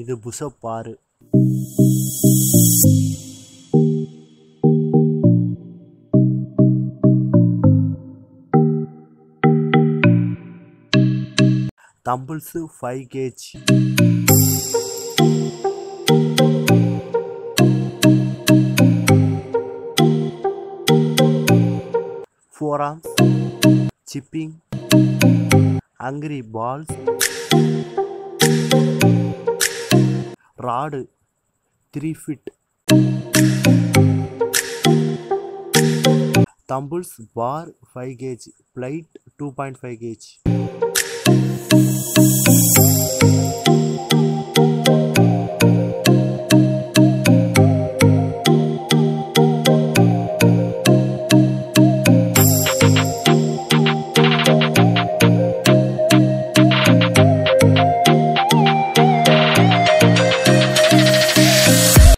இது புஷப் பாரு. Dumbbells 5 kg. forearms, chipping, hungry balls, rod 3 feet, dumbbells bar 5 kg, plate 2.5 kg.